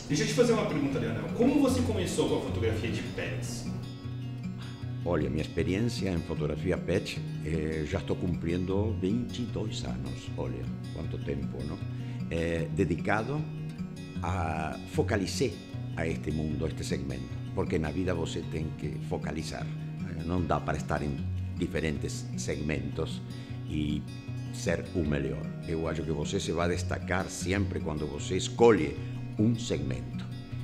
Deixa eu te fazer uma pergunta, Leonel. Como você começou com a fotografia de pets? Olha, minha experiência em fotografia pet, já estou cumprindo 22 anos. Olha, quanto tempo, não? Dedicado a focalizar a este mundo, a este segmento. Porque na vida você tem que focalizar. Não dá para estar em diferentes segmentos e ser o melhor. Eu acho que você se vai destacar sempre quando você escolhe um segmento.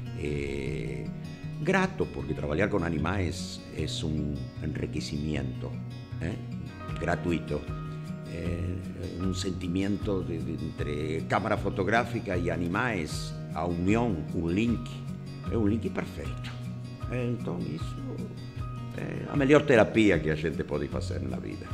Grato, porque trabalhar com animais é um enriquecimento gratuito. Um sentimento entre câmara fotográfica e animais, a união, o link, é um link perfeito. Então isso é a melhor terapia que a gente pode fazer na vida.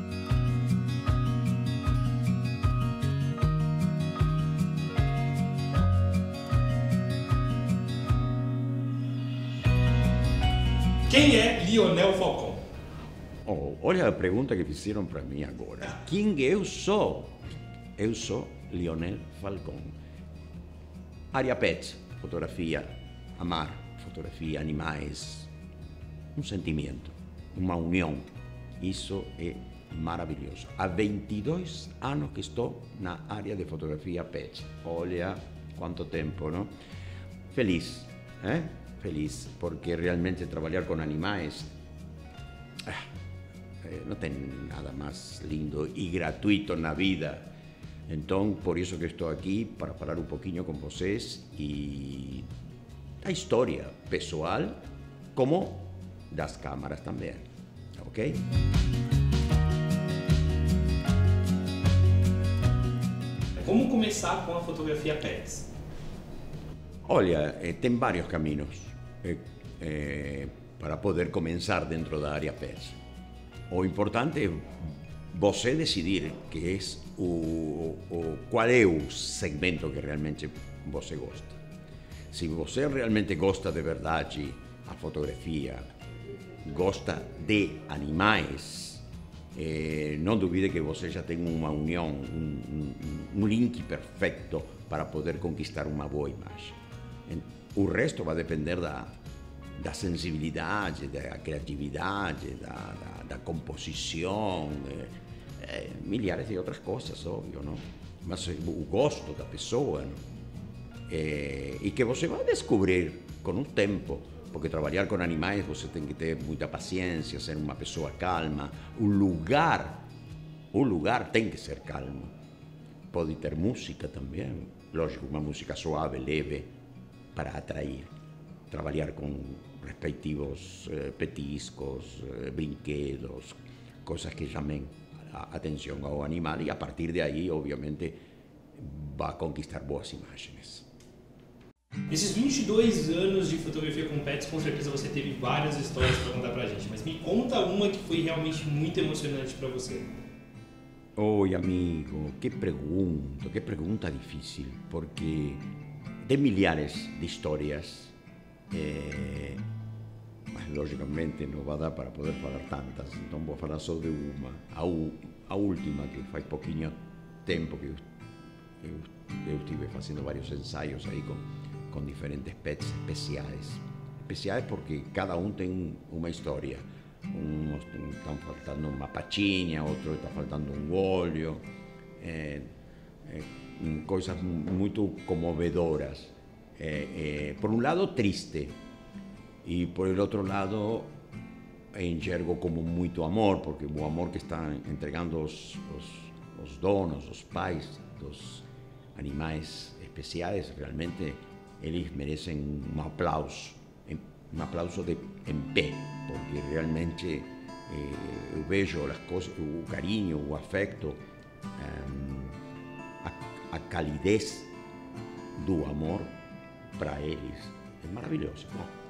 Quem é Leonel Falcon? Olha a pergunta que fizeram para mim agora. Quem eu sou? Eu sou Leonel Falcon. Área pet, fotografia, amar, fotografia, animais, um sentimento, uma união. Isso é maravilhoso. Há 22 anos que estou na área de fotografia pet. Olha quanto tempo, não? Feliz, Feliz, porque realmente trabalhar com animais não tem nada mais lindo e gratuito na vida. Então, por isso que estou aqui, para falar um pouquinho com vocês e da história pessoal, como das câmaras também, ok? Como começar com a fotografia pets? Olha, tem vários caminhos para poder começar dentro da área pets. O importante é você decidir qual é o segmento que realmente você gosta. Se você realmente gosta de verdade a fotografia, gosta de animais, não duvide que você já tem uma união, um link perfeito para poder conquistar uma boa imagem. O resto vai depender da sensibilidade, da criatividade, da composição, milhares de outras coisas, óbvio, não? Mas o gosto da pessoa, não? E que você vai descobrir com o tempo, porque trabalhar com animais você tem que ter muita paciência, ser uma pessoa calma, o lugar tem que ser calmo. Pode ter música também, lógico, uma música suave, leve, para atrair. Trabalhar com respectivos petiscos, brinquedos, coisas que chamem a atenção ao animal e a partir de aí, obviamente, vai conquistar boas imagens. Nesses 22 anos de fotografia com pets, com certeza você teve várias histórias para contar pra gente, mas me conta uma que foi realmente muito emocionante para você. Oi, amigo, que pergunta difícil, porque tem milhares de histórias, mas logicamente não vai dar para poder falar tantas, então vou falar só de uma, a última, que faz pouquinho tempo que eu estive fazendo vários ensaios aí com diferentes pets especiais porque cada um tem uma história. Uns estão faltando uma patinha, outros está faltando um olho, coisas muito comovedoras. Por um lado, triste, e por el outro lado, enxergo como muito amor, porque o amor que estão entregando os donos, os pais dos animais especiais, realmente eles merecem um aplauso em pé, porque realmente eu vejo as coisas, o carinho, o afeto, a calidez do amor para eles é maravilhoso.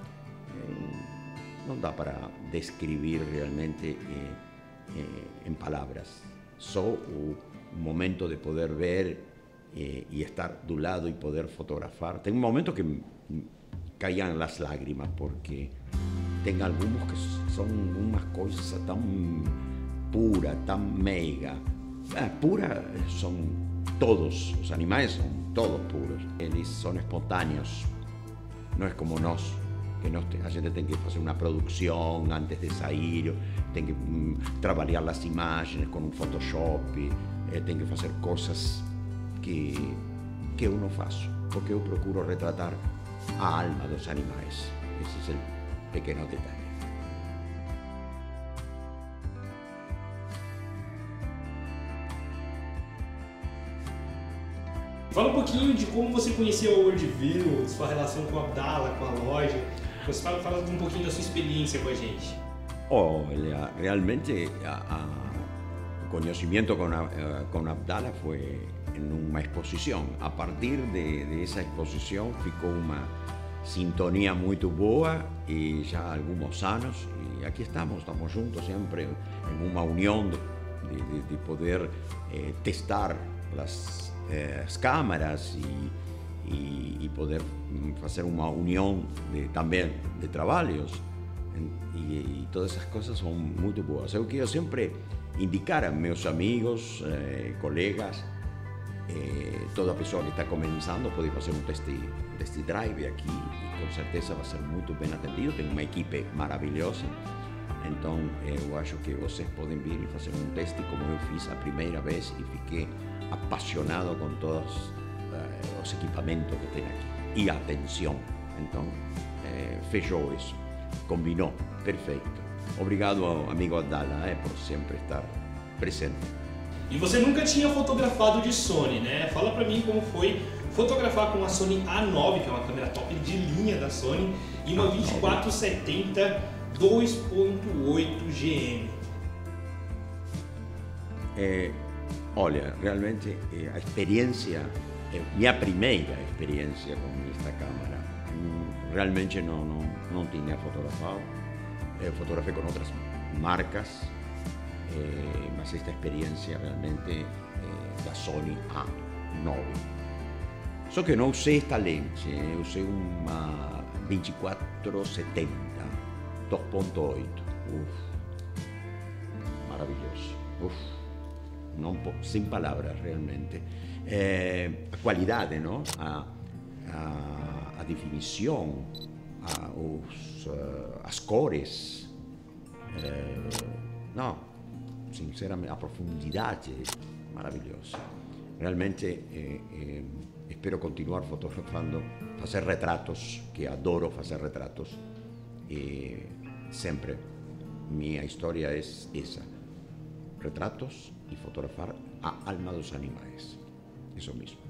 Não dá para descrever realmente em palavras, só o momento de poder ver e estar do lado e poder fotografar. Tem um momento que caíam as lágrimas, porque tem alguns que são umas coisas tão pura, tão meiga. Pura são todos, os animais são todos puros. Eles são espontâneos, não é como nós, que a gente tem que fazer uma produção antes de sair, tem que trabalhar as imagens com um Photoshop, tem que fazer coisas que eu não faço, porque eu procuro retratar a alma dos animais. Esse é o pequeno detalhe. Fala um pouquinho de como você conheceu a Worldview, sua relação com a Abdala, com a loja. Você fala um pouquinho da sua experiência com a gente. Olha, realmente o conhecimento com Abdala foi em uma exposição. A partir de essa exposição ficou uma sintonia muito boa e já há alguns anos, e aqui estamos juntos sempre em uma união de poder testar as câmaras e poder fazer uma união também de trabalhos, e todas essas coisas são muito boas. Eu quero sempre indicar a meus amigos, colegas, toda pessoa que está começando pode fazer um test drive aqui e com certeza vai ser muito bem atendido. Tem uma equipe maravilhosa, então eu acho que vocês podem vir e fazer um teste como eu fiz a primeira vez e fiquei apaixonado com todos os equipamentos que tem aqui e a atenção. Então fechou isso, combinou, perfeito. Obrigado ao amigo Abdala por sempre estar presente. E você nunca tinha fotografado de Sony, né? Fala pra mim como foi fotografar com a Sony A9, que é uma câmera top de linha da Sony, e uma 2470 2.8 GM. Olha, realmente a experiência, minha primeira experiência com esta câmera, realmente não tinha fotografado. Eu fotografei com outras marcas, mas esta experiência realmente da Sony A9. Só que não usei esta lente, eu usei uma 2470 2.8. Maravilhoso. Não, sem palavras, realmente. A qualidade, não? A definição, as cores, não, sinceramente, a profundidade, maravilhosa. Realmente espero continuar fotografando, fazer retratos, que adoro fazer retratos, e sempre minha história é essa: retratos y fotografar a alma de los animales. Eso mismo.